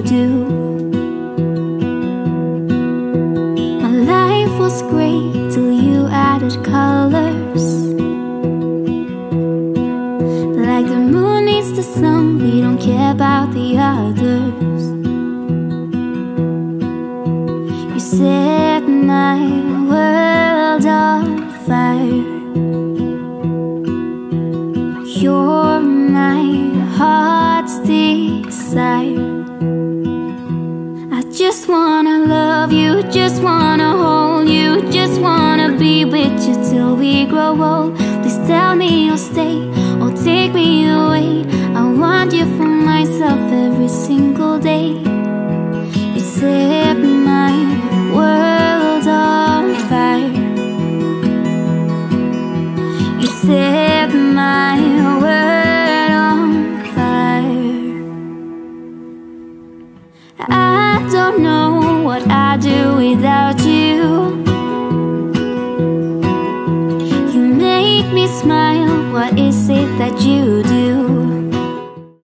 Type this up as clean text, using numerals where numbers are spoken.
do. My life was great till you added colors. Like the moon needs the sun, we don't care about the others. You set my world on fire. You're my heart's desire. I just wanna love you, just wanna hold you, just wanna be with you till we grow old. Please tell me you'll stay or take me away. I want you for myself every single day. You set my world on fire. You set my world on fire. I don't know what I'd do without